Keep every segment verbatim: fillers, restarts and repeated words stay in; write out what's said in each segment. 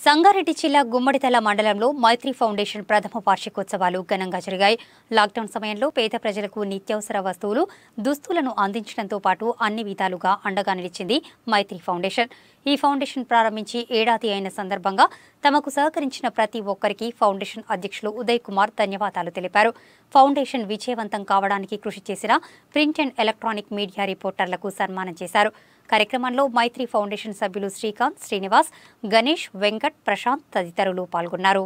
సంగారెడ్డి జిల్లా గుమ్మడితల మండలంలో మైత్రి ఫౌండేషన్ ప్రథమ వార్షికోత్సవాలు ఘనంగా జరిగాయి. లాక్డౌన్ సమయంలో పేద ప్రజలకు నిత్యావసర వస్తువులు, దుస్తులను అందించడంతో పాటు అన్ని విధాలుగా అండగా నిలిచింది మైత్రి ఫౌండేషన్. ఈ ఫౌండేషన్ ప్రారంభించి ఏడాది అయిన సందర్భంగా తమకు సహకరించిన ప్రతి ఒక్కరికి ఫౌండేషన్ అధ్యక్షులు ఉదయ్ కుమార్ ధన్యవాదాలు తెలిపారు. ఫౌండేషన్ విజయవంతం కావడానికి కృషి చేసిన ప్రింట్ అండ్ ఎలక్ట్రానిక్ మీడియా రిపోర్టర్లకు సన్మానం చేశారు. కార్యక్రమంలో మైత్రి ఫౌండేషన్ సభ్యులు శ్రీకాంత్, శ్రీనివాస్, గణేష్, వెంకట్, ప్రశాంత్ తదితరులు పాల్గొన్నారు.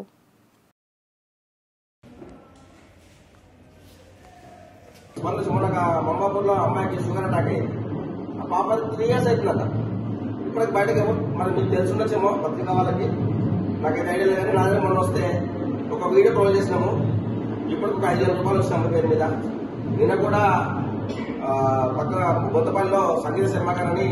ఇప్పటికి బయటకు మరి మీకు తెలుసుండొచ్చేమో పత్రిక వాళ్ళకి, నాకైతే ఐడియా లేదని నా దగ్గర మొన్న వస్తే ఒక వీడియో ప్రొవైడ్ చేసినాము. ఇప్పుడు ఒక ఐదు వేల రూపాయలు వచ్చినాము పేరు మీద. నిన్న కూడా పక్కన బొత్తపల్లిలో సంగీత శర్మ గారు అని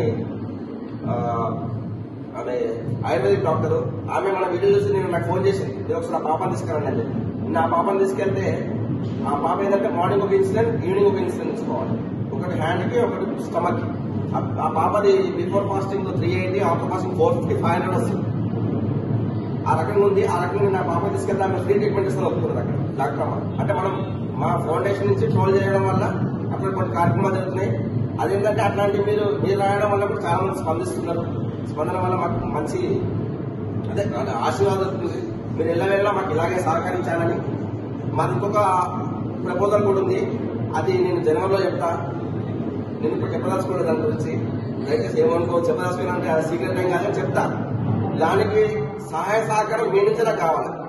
ఆమె ఆయుర్వేదిక్ డాక్టర్, ఆమె మన వీడియో చూసి నేను నాకు ఫోన్ చేసింది, నేను ఒకసారి ఆ పాపను తీసుకురండి అని చెప్పి. నిన్న ఆ పాపను తీసుకెళ్తే ఆ పాప ఏంటంటే మార్నింగ్ ఒక ఇన్సిడెంట్, ఈవినింగ్ ఒక ఇన్సిడెంట్ తీసుకోవాలి. ఒకటి హ్యాండ్కి, ఒకటి స్టమక్కి. ఆ పాపది before fasting three eighty, after fasting four fifty five hundred వస్తుంది. ఆ రకంగా ఉంది. ఆ రకంగా నా పాప తీసుకెళ్తే ఆమె ఫ్రీ ట్రీట్మెంట్ ఇస్తాను ఒప్పుకున్నారు అక్కడ డాక్టర్ అమ్మ. అంటే మనం మా ఫౌండేషన్ నుంచి ట్రోల్ చేయడం వల్ల అక్కడ కొన్ని కార్యక్రమాలు జరుగుతున్నాయి. అదేంటంటే అట్లాంటివి మీరు మీరు రాయడం వల్ల కూడా చాలా మంది స్పందిస్తున్నారు. స్పందన వల్ల మాకు మంచి అదే ఆశీర్వాదం ఉంటుంది. మీరు ఎల్లవేళ మాకు ఇలాగే సహకరించాలని. మాది ఇంకొక ప్రపోజల్ కూడా ఉంది, అది నేను జనవరిలో చెప్తా. నేను ఇప్పుడు చెప్పదలుచుకోలేదు దాని గురించి, దయచేసి ఏమనుకో చెప్పదలుచుకున్నా అంటే అది సీక్రెట్ ఏం కాదని చెప్తా. దానికి సహాయ సహకారం మీ నుంచి నాకు కావాలి.